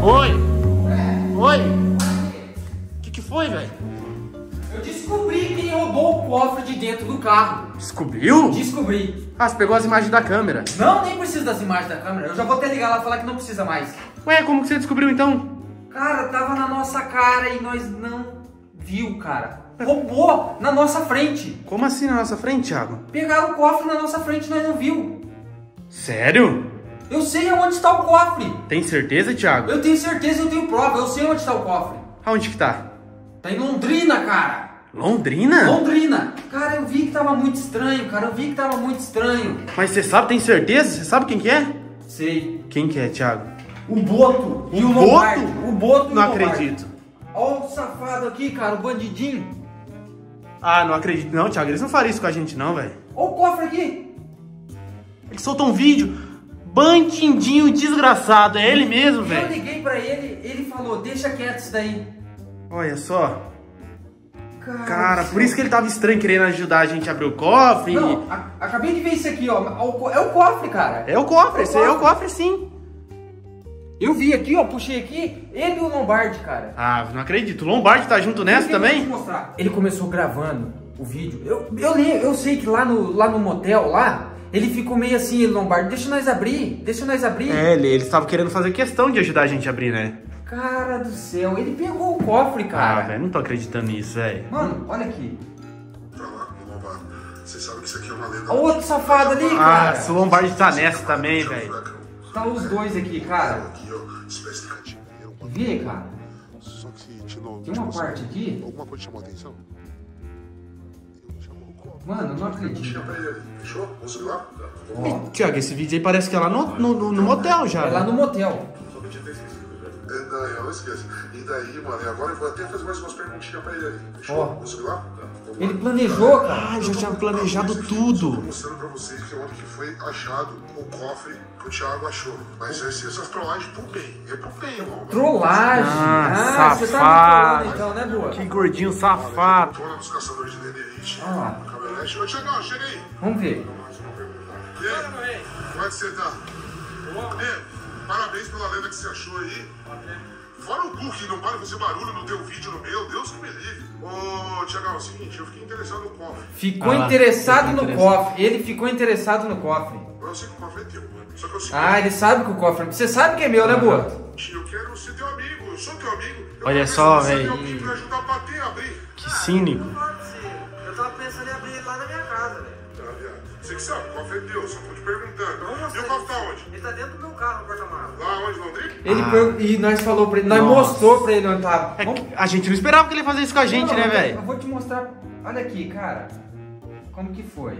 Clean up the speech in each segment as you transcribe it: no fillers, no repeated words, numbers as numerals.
Oi? Oi? O que foi, velho? Eu descobri quem roubou o cofre de dentro do carro. Descobriu? Descobri. Ah, você pegou as imagens da câmera. Não, nem preciso das imagens da câmera. Eu já vou até ligar lá e falar que não precisa mais. Ué, como que você descobriu então? Cara, tava na nossa cara e nós não viu, cara. Roubou na nossa frente. Como assim na nossa frente, Thiago? Pegaram o cofre na nossa frente e nós não viu. Sério? Eu sei aonde está o cofre. Tem certeza, Thiago? Eu tenho certeza, eu tenho prova. Eu sei onde está o cofre. Aonde que tá? Tá em Londrina, cara. Londrina? Londrina. Cara, eu vi que tava muito estranho, cara. Eu vi que tava muito estranho. Mas você sabe, tem certeza? Você sabe quem que é? Sei. Quem que é, Thiago? O Boto e o Boto? Lombardi. O Boto e o Não Lombardi. acredito. Olha o safado aqui, cara. O bandidinho. Ah, não acredito não, Thiago. Eles não fariam isso com a gente não, velho. Olha o cofre aqui. Ele soltou um vídeo. Bandidinho desgraçado. É ele mesmo, Eu velho. liguei pra ele, ele falou, deixa quieto isso daí. Olha só. Cara, por isso que ele tava estranho querendo ajudar a gente a abrir o cofre. Não, acabei de ver isso aqui, ó. É o cofre, cara. É o cofre, esse aí é o cofre sim. Eu vi aqui, ó, puxei aqui, ele e o Lombardi, cara. Ah, não acredito. O Lombardi tá junto nessa também? Eu vou te mostrar. Ele começou gravando o vídeo. Eu sei que lá no motel, lá, ele ficou meio assim, ele, Lombardi, deixa nós abrir. É, eles estavam querendo fazer questão de ajudar a gente a abrir, né? Cara do céu, ele pegou o cofre, Ah, cara. velho, não tô acreditando nisso, velho. Mano, olha aqui. Pra lá, Lombardi. Você sabe que isso aqui é uma lenda. Olha o outro safado ali, Ah, cara. se o Lombardi tá nessa também, velho. Tá os dois aqui, cara. Aqui, ó, espécie de cativeiro. Vê, cara. Só que Tem uma parte aqui. Alguma coisa chamou a atenção? Chamou o copo. Mano, eu não acredito. Chama ele aí. Fechou? Vamos subir lá? Ó, Tiago, esse vídeo aí parece que é lá no motel já. é lá no motel. Não esqueça. E daí, mano, e agora eu vou até fazer mais umas perguntinhas pra ele aí. Fechou? Ó. Vamos subir lá? Ele planejou, cara. Ah, já tinha planejado Tô tudo. mostrando pra vocês que onde que foi achado o cofre que o Thiago achou. Mas essas trollagens pro bem. É pro bem, irmão. Trollagem. Ah, você tá safado. me trollando então, né, boa? Que gordinho safado. Tona dos caçadores de Denderite. Olha lá. Camelete. Ô, Thiagão, chega aí. Vamos ver. E aí? Como é que você tá? Parabéns pela lenda que você achou aí. Fora o cu que não para de fazer barulho no teu vídeo no meu, Deus que me livre. Ô, Thiagão, é o seguinte, eu fiquei interessado no cofre. Ficou interessado no cofre. Ele ficou interessado no cofre. Eu sei que o cofre é teu. Só que eu sei Ah, ele sabe que o cofre. Você sabe que é meu, né, boa? eu quero ser teu amigo, eu sou teu amigo. Eu Olha quero só, ser velho. teu amigo pra ajudar a bater e abrir. Que cínico. Eu tava pensando em abrir ele lá na minha casa, velho. Tá, viado. Você que sabe, o cofre é teu, só tô te perguntando. E o cofre tá onde? Ele tá dentro do meu carro, no porta-malas. Lá onde, Londrina? E nós falou pra ele, nós Nossa. mostrou pra ele onde tava. É que a gente não esperava que ele ia fazer isso com a gente, Não, né, Eu velho? vou te mostrar. Olha aqui, cara. Como que foi?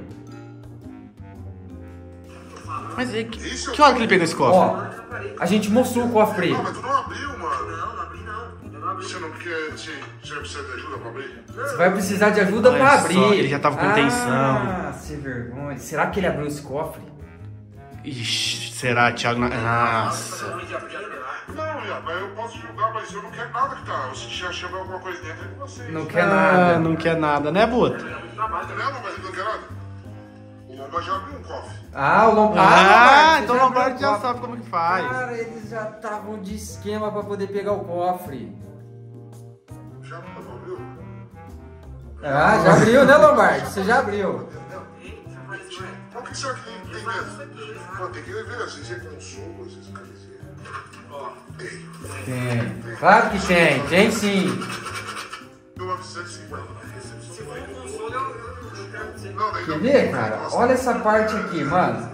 Mas que hora que ele pegou esse cofre? Ó, a gente mostrou o cofre pra Não, ele. mas tu não abriu, mano. Não abri não. Eu não abri. Você não quer, você precisa de ajuda pra abrir? Você vai precisar de ajuda Olha pra só, abrir. ele já tava com tensão. Ah, sem vergonha. Será que ele abriu esse cofre? Ixi, será, Thiago? Nossa. Não, mas eu posso julgar, mas eu não quero nada que tá. Se já chama alguma coisa dentro é de vocês. Não quer Ah, nada. não quer nada, né, Boto? Não, mas não quer nada. O Lomba já abriu um cofre. Ah, o Lombardi. Ah, você então o abriu Lombardi já cofre. sabe como que faz. Cara, eles já estavam de esquema pra poder pegar o cofre. Já abriu? Ah, já abriu, né, Lombardi? Você já abriu. Qual que será que tem dentro? Pô, tem que ver, às vezes é consolo, às vezes é camisinha. Tem. Claro que tem. Tem sim. 1950. Quer ver, cara? Olha essa parte aqui, mano.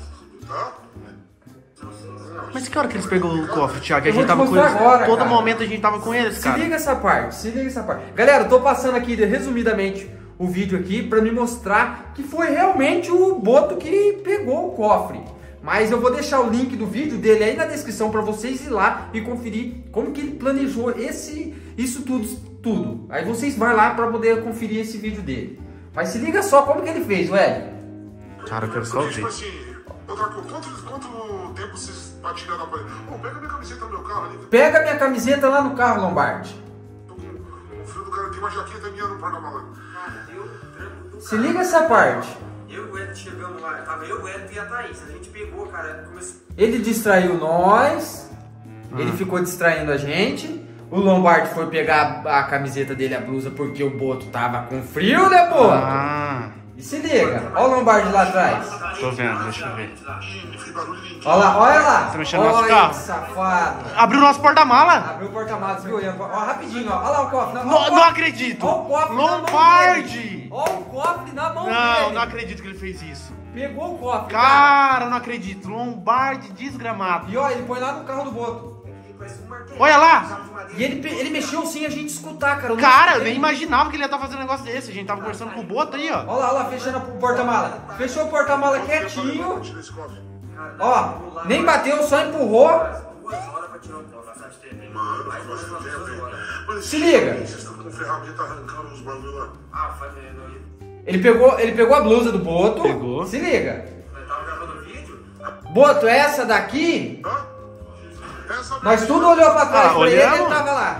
Mas que hora que eles pegou o cofre, Thiago? A Eu gente vou te tava com mostrar eles. agora, Todo cara. momento a gente tava com eles, Se cara. liga essa parte, se liga essa parte. Galera, eu tô passando aqui resumidamente o vídeo aqui pra me mostrar que foi realmente o Boto que pegou o cofre. Mas eu vou deixar o link do vídeo dele aí na descrição pra vocês ir lá e conferir como que ele planejou isso tudo. Aí vocês vão lá pra poder conferir esse vídeo dele. Mas se liga só como que ele fez, velho. Cara, eu quero só Tipo ver. assim, outra coisa, quanto tempo vocês atiram na parede? Pô, pega minha camiseta no meu carro ali. Pega minha camiseta lá no carro, Lombardi. Tô com o frio do cara, tem uma jaqueta minha no porta-malas. Cara, deu trampo do Se liga essa parte. Eu e o Ed chegamos lá, tava eu, o Ed e a Thaís. A gente pegou, cara, começou... Ele distraiu nós Ele ficou distraindo a gente. O Lombardi foi pegar a camiseta dele, a blusa, porque o Boto tava com frio, né, Boto? Ah, E se liga, olha o Lombardi lá atrás. tô vendo, deixa eu ver. Olha lá, olha lá. Tá mexendo no nosso olha carro? que safado. Abriu o nosso porta-mala. Abriu o porta-malas, viu? Ó, rapidinho, ó. Olha lá o cofre. Não acredito. Olha o cofre Lombardi. Olha o cofre na mão Não, dele. não acredito que ele fez isso. Pegou o cofre, Cara, não acredito. Lombardi desgramado. E ó, ele põe lá no carro do Boto. Olha lá. E ele mexeu sem a gente escutar, cara. Cara, eu nem imaginava que ele ia estar fazendo um negócio desse. A gente tava conversando com o Boto aí, ó. Olha lá, fechando o porta-mala. Fechou o porta-mala quietinho. Ó, nem bateu, só empurrou. 2 horas pra tirar o cofre, sabe? Mano, Mais ou menos umas 2 horas. Mas Se liga. Vocês estão com ferramenta arrancando os bagulho lá. Ah, fazendo aí. Ele pegou a blusa do Boto. Pegou. Se liga. Eu tava gravando vídeo. Boto, essa daqui, Hã? Essa nós tudo olhou pra trás pra ele, olhamos. ele tava lá.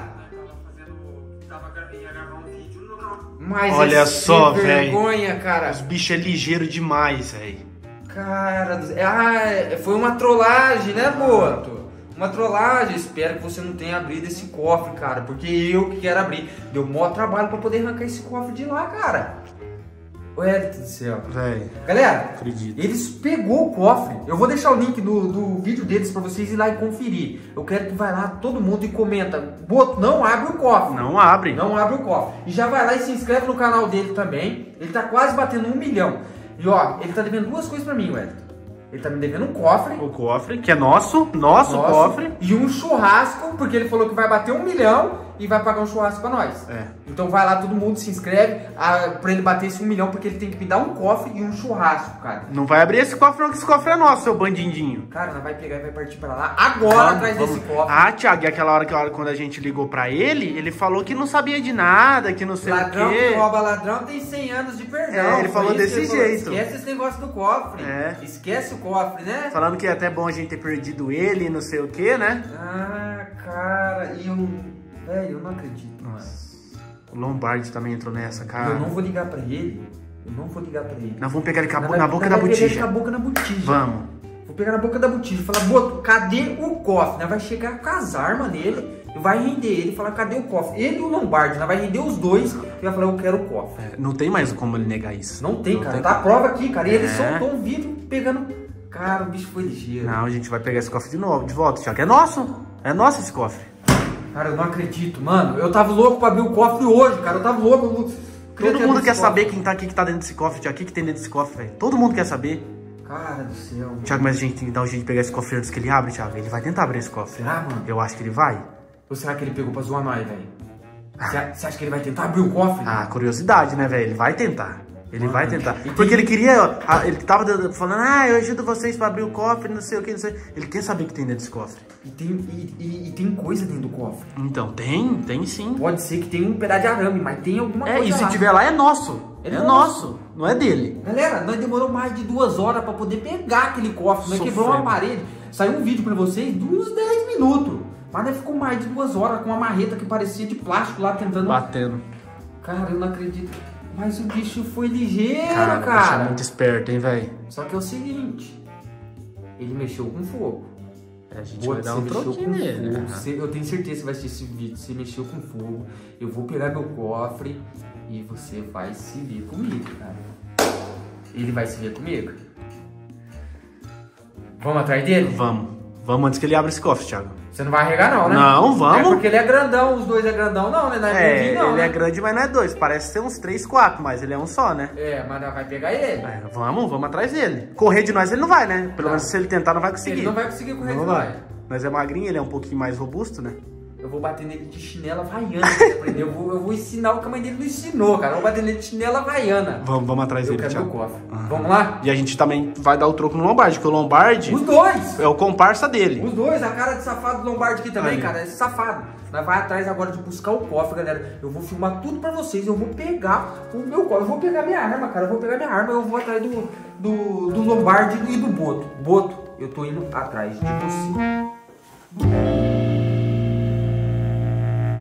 Ia gravar um vídeo no canal. Mas Olha esse só, vergonha, cara. Os bichos é ligeiro demais, velho. Cara, foi uma trollagem, né, Boto? Uma trollagem. Espero que você não tenha abrido esse cofre, cara, porque eu que quero abrir. Deu maior trabalho pra poder arrancar esse cofre de lá, cara. Ô, Elton do céu. Velho, Galera, acredito. eles pegou o cofre. Eu vou deixar o link do vídeo deles pra vocês ir lá e conferir. Eu quero que vai lá todo mundo e comenta. Boto, não abre o cofre. Não abre. Não abre o cofre. E já vai lá e se inscreve no canal dele também. Ele tá quase batendo 1 milhão. E ó, ele tá devendo 2 coisas pra mim, Wellington. Ele tá me devendo um cofre. O cofre, que é nosso cofre. E um churrasco, porque ele falou que vai bater 1 milhão e vai pagar um churrasco pra nós. É. Então vai lá, todo mundo se inscreve pra ele bater esse 1 milhão, porque ele tem que me dar um cofre e um churrasco, cara. Não vai abrir esse cofre não, que esse cofre é nosso, seu bandidinho. Cara, nós vai pegar e vai partir pra lá agora atrás desse cofre. Ah, Thiago, e aquela hora quando a gente ligou pra ele, ele falou que não sabia de nada, que não sei Ladrão o que quê. rouba ladrão tem 100 anos de perdão. É, ele Foi falou isso que desse ele falou. jeito. Esquece esse negócio do cofre. É. Esquece o cofre, né? Falando que é até bom a gente ter perdido ele, não sei o quê, né? Ah, cara, e eu... Velho, eu não acredito, mano. O Lombardi também entrou nessa, cara. Eu não vou ligar pra ele. Eu não vou ligar pra ele. Nós vamos pegar ele Nós na vai- boca nós da vai pegar ele botija. com a boca na botija. Vamos. Vou pegar na boca da botija e falar, Boto, cadê o cofre? Nós vai chegar com as armas nele e vai render ele e falar, cadê o cofre? Ele e o Lombardi, nós vai render os dois e vai falar, eu quero o cofre. É, não tem mais como ele negar isso. Não tem, cara. tem Tá a como. prova aqui, cara. E ele É. soltou um vídeo pegando... Cara, o bicho foi ligeiro. Não, a gente vai pegar esse cofre de novo, de volta, Thiago. É nosso. É nosso esse cofre. Cara, eu não acredito, mano. Eu tava louco pra abrir o cofre hoje, cara. Eu tava louco. Todo mundo quer saber quem tá aqui que tá dentro desse cofre, Thiago. O que tem dentro desse cofre, velho? Todo mundo quer saber. Cara do céu. Mano. Thiago, mas a gente tem que dar um jeito de pegar esse cofre antes que ele abre, Thiago. Ele vai tentar abrir esse cofre. Será, mano? Eu acho que ele vai. Ou será que ele pegou pra zoar nós, velho? Você acha que ele vai tentar abrir o cofre? Ah, curiosidade, né, velho? Ele vai tentar. Ele vai tentar. E Porque tem- ele queria... Ele tava falando, eu ajudo vocês pra abrir o cofre, não sei o que, não sei. Ele quer saber o que tem dentro desse cofre. E tem coisa dentro do cofre. Então, tem sim. Pode ser que tenha um pedaço de arame, mas tem alguma coisa E se lá. tiver lá, é nosso. É É nosso. nosso. Não é dele. Galera, nós demorou mais de 2 horas pra poder pegar aquele cofre. Nós quebrou uma Sofrendo. parede. Saiu um vídeo pra vocês de uns 10 minutos. Mas nós ficou mais de 2 horas com uma marreta que parecia de plástico lá tentando... Batendo. Cara, eu não acredito. Mas o bicho foi ligeiro, Cara, cara. o bicho é muito esperto, hein, velho? Só que é o seguinte. Ele mexeu com fogo. A gente Boa, vai dar você um mexeu troquinho com nele, fogo. né? Eu tenho certeza que você vai assistir esse vídeo. Você mexeu com fogo. Eu vou pegar meu cofre e você vai se ver comigo, cara. Ele vai se ver comigo? Vamos atrás dele? Vamos. Vamos antes que ele abra esse cofre, Thiago. Você não vai arregar não, né? Não, vamos. É porque ele é grandão, os dois é grandão não, né? Não é grandinho, não, ele né? é grande, mas não é 2. Parece ser uns 3, 4, mas ele é um só, né? É, mas nós vai pegar ele. Vamos atrás dele. Correr de nós ele não vai, né? Pelo Não. menos se ele tentar, não vai conseguir. Ele não vai conseguir correr Não de vai. nós. Nós é magrinho, ele é um pouquinho mais robusto, né? Eu vou bater nele de chinela havaiana pra você aprender. Eu vou ensinar o que a mãe dele não ensinou, cara. Eu vou bater nele de chinela havaiana. Vamos atrás Eu dele, quero meu Thiago. cofre. Aham. Vamos lá? E a gente também vai dar o troco no Lombardi, porque o Lombardi Os dois! é o comparsa dele. Os dois, a cara de safado do Lombardi aqui também, Ali. cara. É safado. Nós vai atrás agora de buscar o cofre, galera. Eu vou filmar tudo pra vocês. Eu vou pegar o meu cofre. Eu vou pegar minha arma, cara. Eu vou pegar minha arma. Eu vou atrás do Lombardi e do Boto. Boto, eu tô indo atrás de você.